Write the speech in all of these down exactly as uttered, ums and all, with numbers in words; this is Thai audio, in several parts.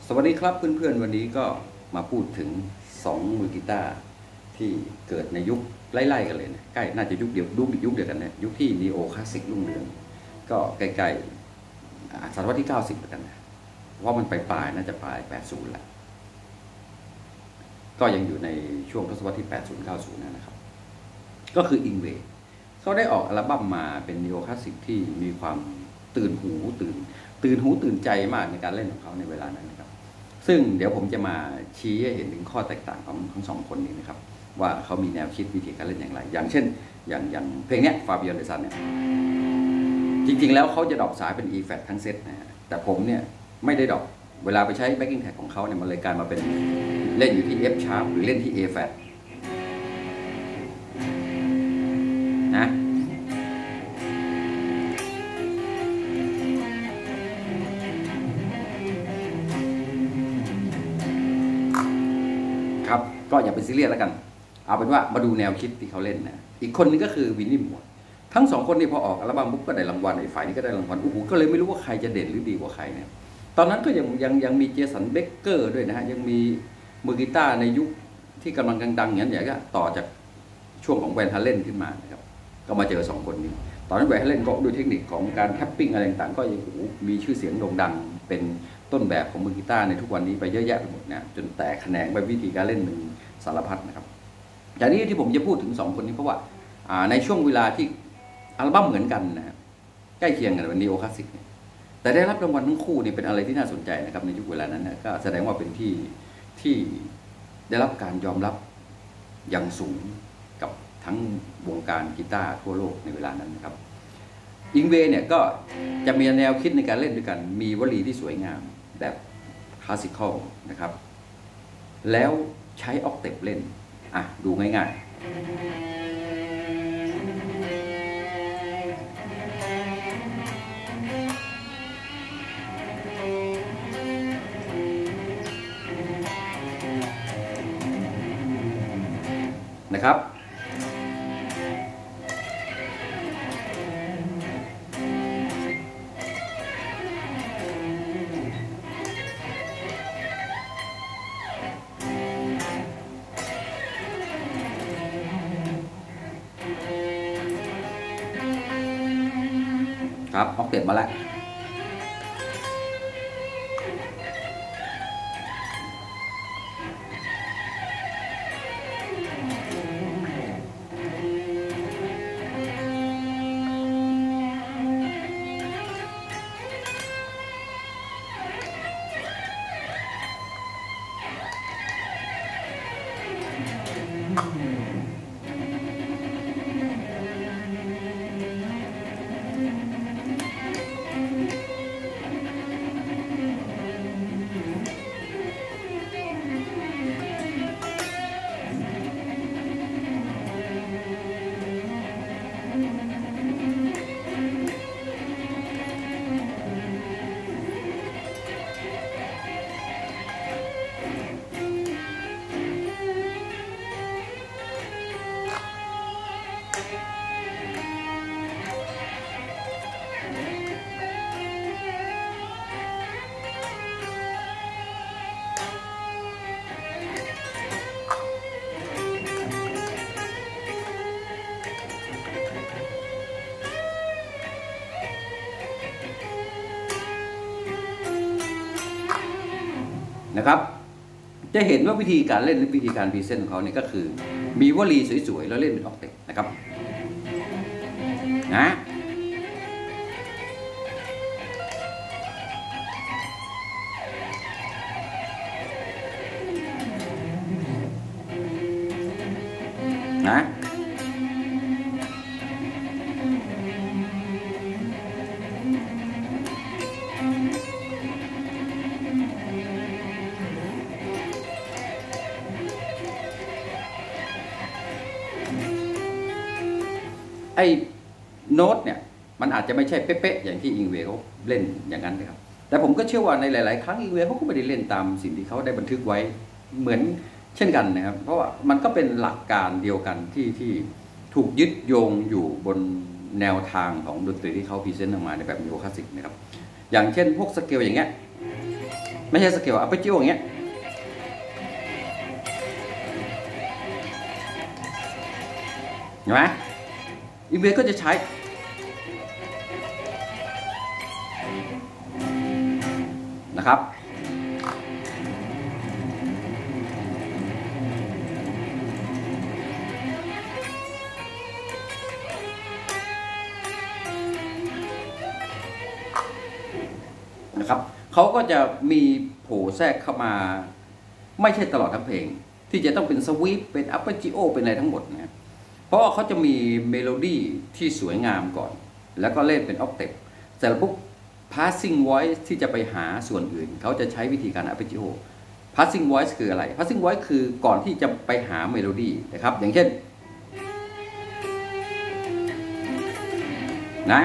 สวัสดีครับเพื่อนๆวันนี้ก็มาพูดถึงสองมือกีตาร์ที่เกิดในยุคไล่ๆกันเลยนะใกล้น่าจะยุคเดียวยุคยุคเดียวกันนะยุคที่นีโอคลาสสิกรุ่งเรืองก็ใกล้ๆศตวรรษที่เก้าสิบเหมือนกันนะว่ามันปลายๆน่าจะปลายแปดสิบแหละก็ยังอยู่ในช่วงทศวรรษที่แปดสิบ เก้าสิบนะครับก็คืออิงเวย์เขาได้ออกอัลบั้มมาเป็นนีโอคลาสสิกที่มีความตื่นหูตื่นตื่นหูตื่นใจมากในการเล่นของเขาในเวลานั้นนะครับซึ่งเดี๋ยวผมจะมาชี้ให้เห็นถึงข้อแตกต่างของทั้งสองคนนี้นะครับว่าเขามีแนวคิดวิธีการเล่นอย่างไรอย่างเช่นอย่างอย่างเพลงนี้ฟาบิโอ เดซันเนี่ยจริงๆแล้วเขาจะดรอปสายเป็น E flat ทั้งเซตนะแต่ผมเนี่ยไม่ได้ดรอปเวลาไปใช้ backing track ของเขาเนี่ยมันเลยกลายมาเป็นเล่นอยู่ที่ F sharp หรือเล่นที่ A flat นะครับก็อย่าไปซีเรียสแล้วกันเอาเป็นว่ามาดูแนวคิดที่เขาเล่นนะอีกคนนึงก็คือวินนี่มัวทั้งสองคนนี่พอออกอัลบั้มปุ๊บก็ได้รางวัลไอ้ฝ่ายนี้ก็ได้รางวัลโอ้โหก็เลยไม่รู้ว่าใครจะเด่นหรือดีกว่าใครเนี่ยตอนนั้นก็ยังยังยังมีเจสันเบคเกอร์ด้วยนะฮะยังมีมือกีตาร์ในยุคที่กำลังดังๆอย่างนี้ก็ต่อจากช่วงของแวนฮาเลนขึ้นมานะครับก็มาเจอสองคนนี้ตอนนั้นแวนฮาเลนก็ด้วยเทคนิคของการแท็ปปิ้งอะไรต่างๆก็ยังโอ้โหมีชื่อเสียงโด่งดังเป็นต้นแบบของมือกีตาร์ในทุกวันนี้ไปเยอะแยะไปหมดนะจนแตกแขนงไปวิธีการเล่นมันสารพัดนะครับอย่างนี้ที่ผมจะพูดถึงสองคนนี้เพราะว่าในช่วงเวลาที่อัลบั้มเหมือนกันนะใกล้เคียงกันเป็นนีโอคลาสสิกแต่ได้รับรางวัลทั้งคู่นี่เป็นอะไรที่น่าสนใจนะครับในยุคเวลานั้นนะก็แสดงว่าเป็นที่ที่ได้รับการยอมรับอย่างสูงกับทั้งวงการกีตาร์ทั่วโลกในเวลานั้นนะครับอิงเวย์เนี่ยก็จะมีแนวคิดในการเล่นด้วยกันมีวลีที่สวยงามแบบคลาสสิคอลนะครับแล้วใช้ออกเทปเล่นอ่ะดูง่ายๆนะครับครับออกเทปมาแล้วนะครับจะเห็นว่าวิธีการเล่นหรือวิธีการพรีเซนต์ของเขาเนี่ยก็คือมีวลีสวยๆแล้วเล่นเป็นออกเทปนะครับนะนะไอ้โน้ตเนี่ยมันอาจจะไม่ใช่เป๊ะๆอย่างที่อิงเวย์เขาเล่นอย่างนั้นนะครับแต่ผมก็เชื่อว่าในหลายๆครั้งอิงเวย์เขาก็ไม่ได้เล่นตามสิ่งที่เขาได้บันทึกไว้เหมือนเช่นกันนะครับเพราะว่ามันก็เป็นหลักการเดียวกันที่ที่ถูกยึดโยงอยู่บนแนวทางของดนตรีที่เขาพรีเซนต์ออกมาในแบบนีโอคลาสสิกนะครับอย่างเช่นพวกสเกลอย่างเงี้ยไม่ใช่สเกลอัปเปอร์จิโออย่างเงี้ยเห็นไหมอินเวสก็จะใช้นะครับนะครับเขาก็จะมีโผล่แทรกเข้ามาไม่ใช่ตลอดทั้งเพลงที่จะต้องเป็นสวีปเป็นอัปเปอร์จิโอเป็นอะไรทั้งหมดนะเพราะว่าเขาจะมีเมโลดี้ที่สวยงามก่อนแล้วก็เล่นเป็นออกเทปเสร็จแล้วปุ๊บ passing voice ที่จะไปหาส่วนอื่นเขาจะใช้วิธีการ arpeggio passing voice คืออะไร passing voice คือก่อนที่จะไปหาเมโลดี้นะครับอย่างเช่นนะ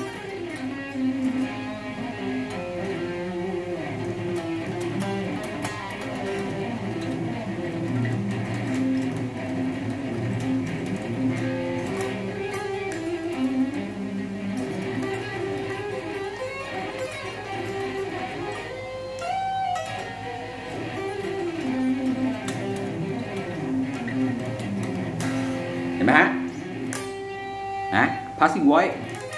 เห็นไหมฮะนะ passing voice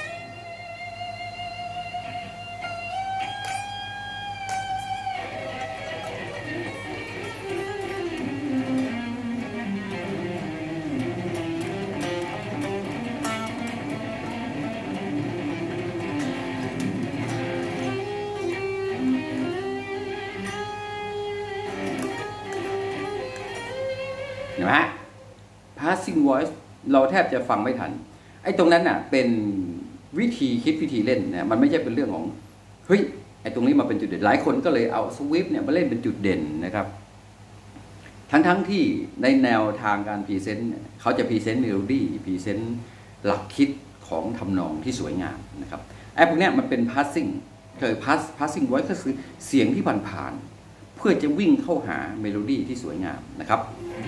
เห็นไหมฮะ passing voice เราแทบจะฟังไม่ทันไอ้ตรงนั้นน่ะเป็นวิธีคิดวิธีเล่นนะมันไม่ใช่เป็นเรื่องของเฮ้ยไอ้ตรงนี้มาเป็นจุดเด่นหลายคนก็เลยเอาสวีปเนี่ยมาเล่นเป็นจุดเด่นนะครับทั้งๆ ท, ที่ในแนวทางการพรีเซนต์เขาจะพรีเซนต์เมโลดี้พรีเซนต์หลักคิดของทำนองที่สวยงามนะครับไอ้พวกเนี้ยมันเป็น passing เคย pass passing voice ก็คือเสียงที่ผ่านๆเพื่อจะวิ่งเข้าหาเมโลดี้ที่สวยงามนะครับ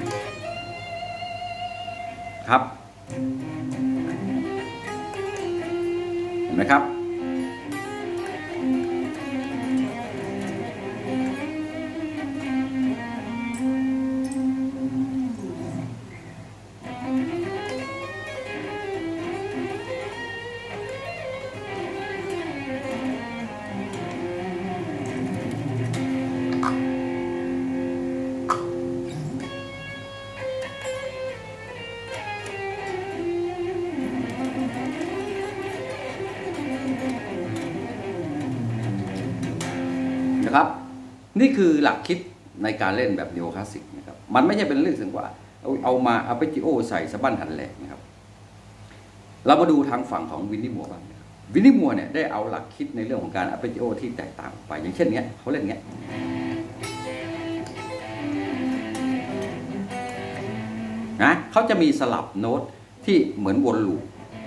ครับเห็นไหมครับนะครับนี่คือหลักคิดในการเล่นแบบนีโอคลาสสิกนะครับมันไม่ใช่เป็นเรื่องสังว่าเอาเอามาอัปเปอร์จิโอใส่สะบั้นหันแหลกนะครับเรามาดูทางฝั่งของวินนี่มัวบ้างวินนี่มัวเนี่ยได้เอาหลักคิดในเรื่องของการอัปเปอร์จิโอที่แตกต่างไปอย่างเช่นเนี้ยเขาเล่นเงี้ยนะเขาจะมีสลับโน้ตที่เหมือนวนลูป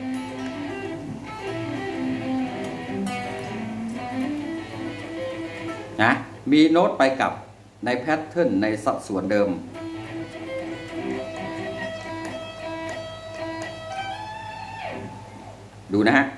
นะมีโน้ตไปกับในแพทเทิร์นในสัดส่วนเดิมดูนะฮะ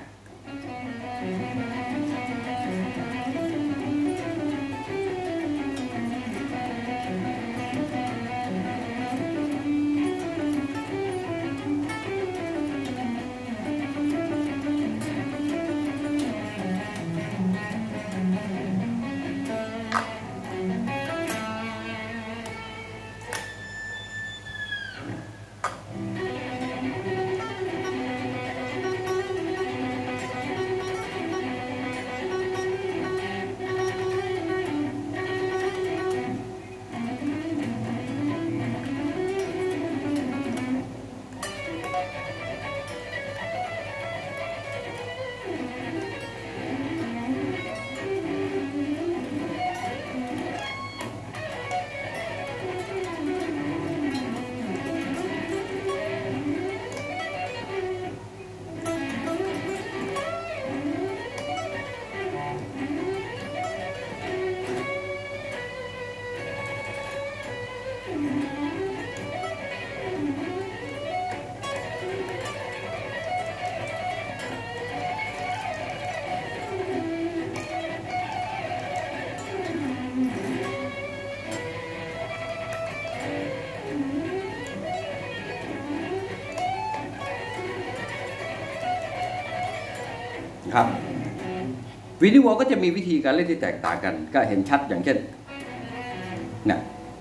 นะครับวินิวอลก็จะมีวิธีการเล่นที่แตกต่างกันก็เห็นชัดอย่างเช่นเนี่ย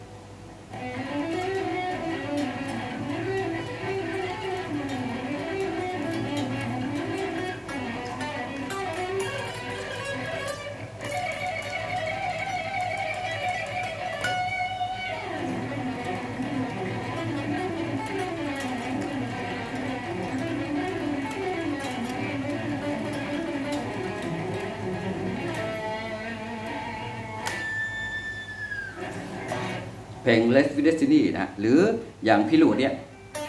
เพลง Less with Destiny นะหรืออย่างพิรูดเนี่ย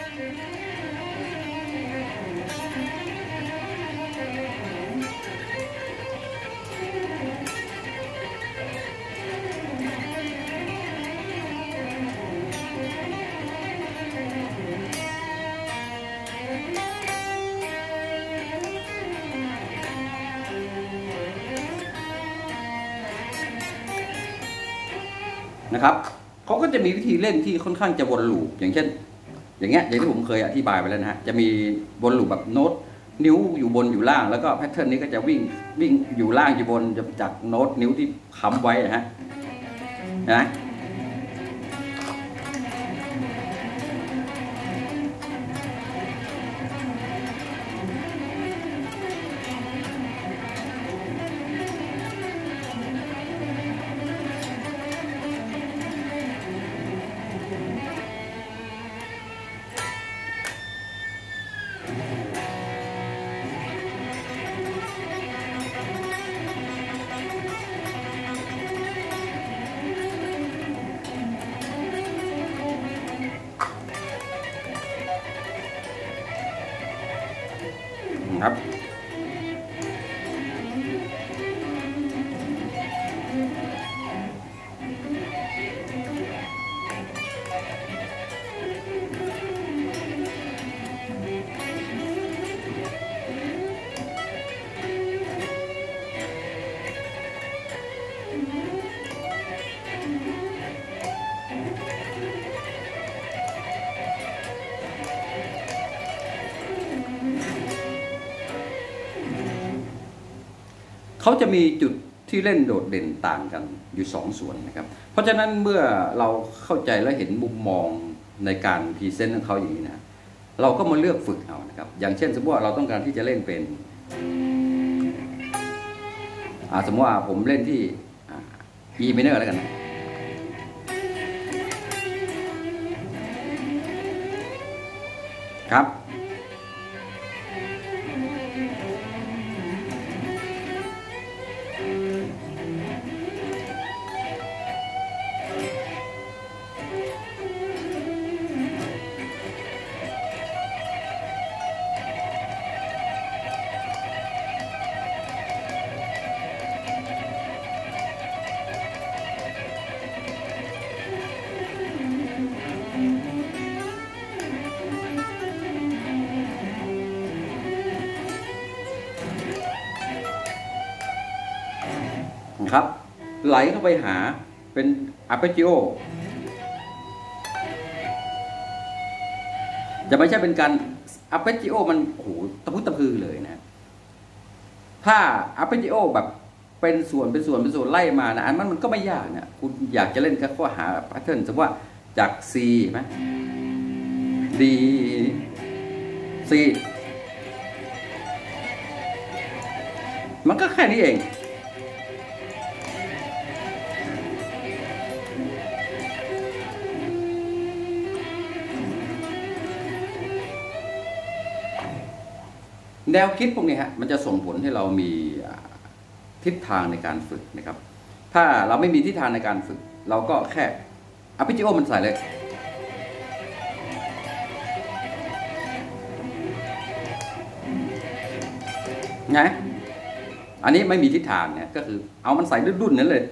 นะครับเขาก็จะมีวิธีเล่นที่ค่อนข้างจะวนลูปอย่างเช่นอย่างเงี้ยอย่างที่ผมเคยอธิบายไปแล้วนะฮะจะมีวนลูปแบบโน้ตนิ้วอยู่บนอยู่ล่างแล้วก็แพทเทิร์นนี้ก็จะวิ่งวิ่งอยู่ล่างอยู่บนจากโน้ตนิ้วที่ค้ำไว้นะฮะนะครับเขาจะมีจุดที่เล่นโดดเด่นต่างกันอยู่สองส่วนนะครับเพราะฉะนั้นเมื่อเราเข้าใจและเห็นมุมมองในการพรีเซนต์ของเขาอย่างนี้นะเราก็มาเลือกฝึกเอานะครับอย่างเช่นสมมติว่าเราต้องการที่จะเล่นเป็นสมมติว่าผมเล่นที่ E minor แล้วกันนะครับครับไหลเข้าไปหาเป็นอาร์เปจิโอจะไม่ใช่เป็นการอาร์เปจิโอมันโอ้โหตะพุตะพือเลยนะถ้าอาร์เปจิโอแบบเป็นส่วนเป็นส่วนเป็นส่วนไล่มานะอันนั้นมันก็ไม่ยากเนี่ยคุณอยากจะเล่นแค่ข้อหาแพทเทิร์นสมมติว่าจาก C ไหม D C มันก็แค่นี้เองแนวคิดพวกนี้ฮะมันจะส่งผลให้เรามีทิศทางในการฝึกนะครับถ้าเราไม่มีทิศทางในการฝึกเราก็แค่อาร์เปจิโอมันใส่เลยไงอันนี้ไม่มีทิศทางเนี่ยก็คือเอามันใส่ดุ้นๆนั้นเลย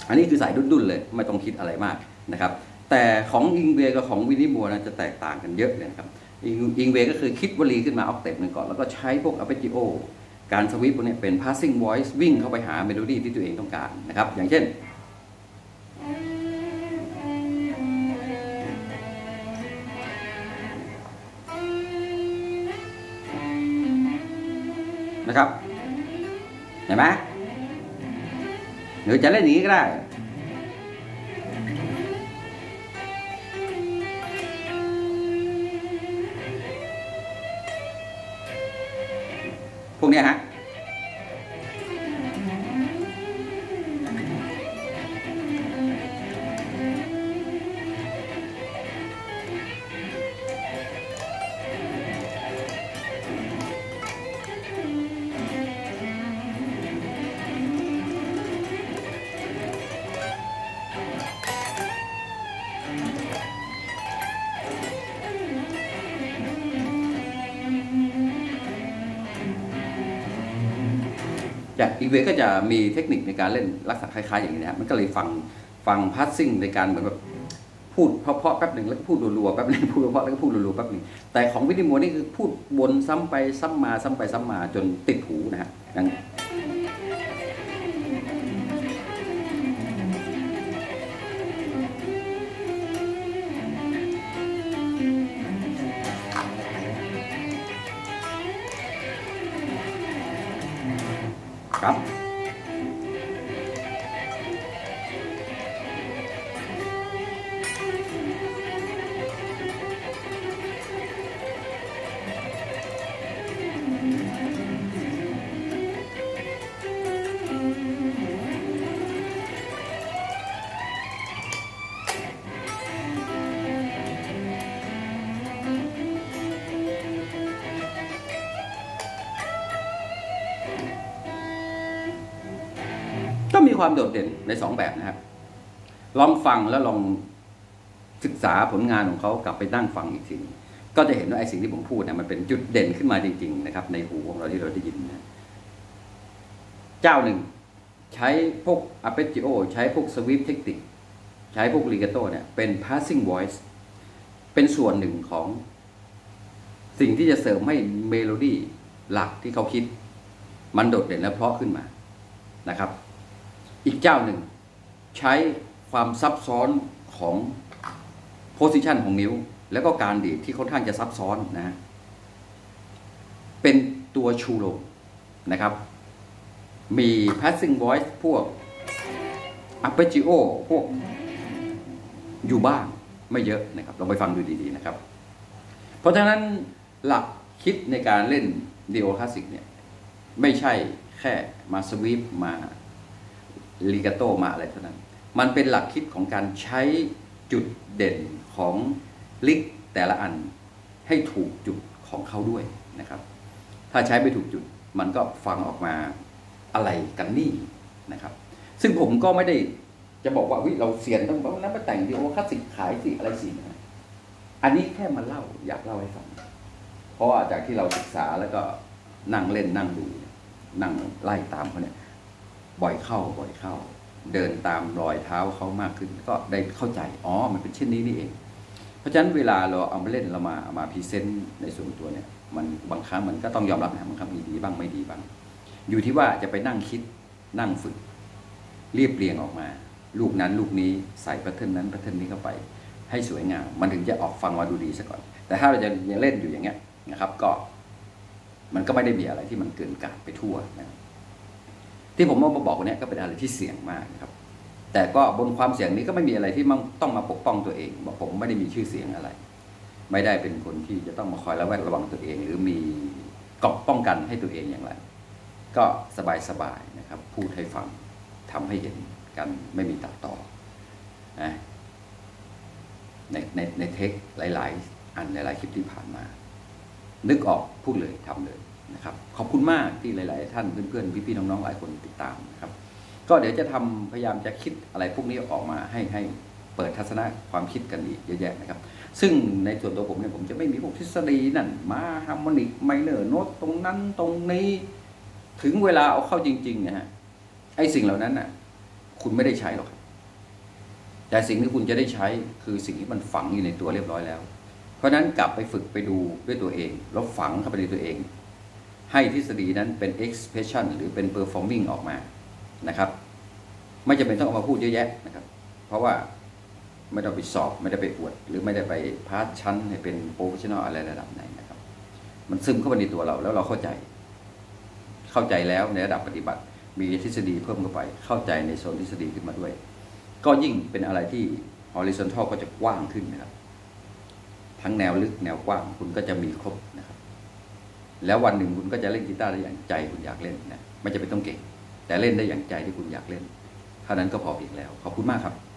อันนี้คือสายดุนๆเลยไม่ต้องคิดอะไรมากนะครับแต่ของอิงเวย์กับของวินนี่มัวนะจะแตกต่างกันเยอะเลยนะครับอิงเวย์ก็คือคิดวลีขึ้นมาออกเต็ปหนึ่งก่อนแล้วก็ใช้พวก arpeggio การสวิปพวกนี้เป็น passing voice วิ่งเข้าไปหาเมโลดี้ที่ตัวเองต้องการนะครับอย่างเช่นนะครับเห็นไหมหรือจะเล่นอย่างนี้ก็ได้พวกนี้ฮะจากอีเวก็จะมีเทคนิคในการเล่นลักษณะคล้ายๆอย่างนี้นะมันก็เลยฟังฟังพาสซิ่งในการเหมือนแบบพูดเพราะๆแป๊บหนึ่งแล้วก็พูดรัวๆแป๊บหนึ่งพูดเพราะแล้วก็พูดรัวๆแป๊บหนึ่งแต่ของวินนี่มัวนี่คือพูดวนซ้ำไปซ้ำมาซ้ำไปซ้ำมาจนติดหูนะฮะอย่างครับก็มีความโดดเด่นในสองแบบนะครับลองฟังแล้วลองศึกษาผลงานของเขากลับไปนั่งฟังอีกทีก็จะเห็นว่าไอ้สิ่งที่ผมพูดเนี่ยมันเป็นจุดเด่นขึ้นมาจริงๆนะครับในหูของเราที่เราได้ยินนะเจ้าหนึ่งใช้พวก arpeggio ใช้พวก sweep เทคนิคใช้พวก legato เนี่ยเป็น passing voice เป็นส่วนหนึ่งของสิ่งที่จะเสริมให้เมโลดี้หลักที่เขาคิดมันโดดเด่นและเพราะขึ้นมานะครับอีกเจ้าหนึ่งใช้ความซับซ้อนของโพสิชันของนิ้วแล้วก็การดีดที่ค่อนข้างจะซับซ้อนนะเป็นตัวชูโรงนะครับมี passing voice พวก arpeggio พวกอยู่บ้างไม่เยอะนะครับลองไปฟังดูดีๆนะครับเพราะฉะนั้นหลักคิดในการเล่นนีโอคลาสสิกเนี่ยไม่ใช่แค่มาสวีปมาลีกาโตมาอะไรเท่านั้นมันเป็นหลักคิดของการใช้จุดเด่นของลิกแต่ละอันให้ถูกจุดของเขาด้วยนะครับถ้าใช้ไม่ถูกจุดมันก็ฟังออกมาอะไรกันนี่นะครับซึ่งผมก็ไม่ได้จะบอกว่าเราเสียนต้องนั้นมาแต่งดีโอคลาสสิกขายสิอะไรสินะอันนี้แค่มาเล่าอยากเล่าให้ฟังเพราะว่าจากที่เราศึกษาแล้วก็นั่งเล่นนั่งดูนั่งไล่ตามเขาเนี่ยบ่อยเข้าบ่อยเข้าเดินตามรอยเท้าเขามากขึ้นก็ได้เข้าใจอ๋อมันเป็นเช่นนี้นี่เองเพราะฉะนั้นเวลาเราเอามาเล่นเรามาเอามาพรีเซนต์ในส่วนตัวเนี่ยมันบางครั้งมันก็ต้องยอมรับนะบางครั้งมีดีบ้างไม่ดีบ้างอยู่ที่ว่าจะไปนั่งคิดนั่งฝึกเรียบเรียงออกมาลูกนั้นลูกนี้ใส่แพทเทิร์นนั้นแพทเทิร์นนี้เข้าไปให้สวยงามมันถึงจะออกฟังมาดูดีซะก่อนแต่ถ้าเราจะยังเล่นอยู่อย่างเงี้ยนะครับก็มันก็ไม่ได้มีอะไรที่มันเกินกาดไปทั่วนะที่ผมมาบอกวันนี้ก็เป็นอะไรที่เสี่ยงมากนะครับแต่ก็บนความเสี่ยงนี้ก็ไม่มีอะไรที่ต้องมาปกป้องตัวเองบอกผมไม่ได้มีชื่อเสียงอะไรไม่ได้เป็นคนที่จะต้องมาคอยระแวดระวังตัวเองหรือมีเกราะป้องกันให้ตัวเองอย่างไรก็สบายๆนะครับพูดให้ฟังทำให้เห็นกันไม่มีตัดต่อนะในในในเทคหลายๆอันหลายๆคลิปที่ผ่านมานึกออกพูดเลยทำเลยนะครับขอบคุณมากที่หลายๆท่านเพื่อนๆพี่ๆน้องๆหลายคนติดตามนะครับก็เดี๋ยวจะทำพยายามจะคิดอะไรพวกนี้ออกมาให้ให้เปิดทัศนะความคิดกันอีกเยอะแยะนะครับซึ่งในส่วนตัวผมเนี่ยผมจะไม่มีพวกทฤษฎีนั่นมาฮาร์โมนิกไมเนอร์โน้ตตรงนั้นตรงนี้ถึงเวลาเอาเข้าจริงๆนะฮะไอ้สิ่งเหล่านั้นน่ะคุณไม่ได้ใช้หรอกครับแต่สิ่งที่คุณจะได้ใช้คือสิ่งที่มันฝังอยู่ในตัวเรียบร้อยแล้วเพราะนั้นกลับไปฝึกไปดูด้วยตัวเองแล้วฝังเข้าไปในตัวเองให้ทฤษฎีนั้นเป็น expression หรือเป็น performing ออกมานะครับไม่จำเป็นต้องเอามาพูดเยอะแยะนะครับเพราะว่าไม่ต้องไปสอบไม่ได้ไปอวดหรือไม่ได้ไปพาสชั้นให้เป็นโปรเฟชชั่นอลอะไรระดับไหนนะครับมันซึมเข้าไปในตัวเราแล้วเราเข้าใจเข้าใจแล้วในระดับปฏิบัติมีทฤษฎีเพิ่มเข้าไปเข้าใจในโซนทฤษฎีขึ้นมาด้วยก็ยิ่งเป็นอะไรที่ horizontal ก็จะกว้างขึ้นนะครับทั้งแนวลึกแนวกว้างคุณก็จะมีครบนะครับแล้ววันหนึ่งคุณก็จะเล่นกีตาร์ได้อย่างใจคุณอยากเล่นนะไม่จำเป็นต้องเก่งแต่เล่นได้อย่างใจที่คุณอยากเล่นเท่านั้นก็พอเพียงแล้วขอบคุณมากครับ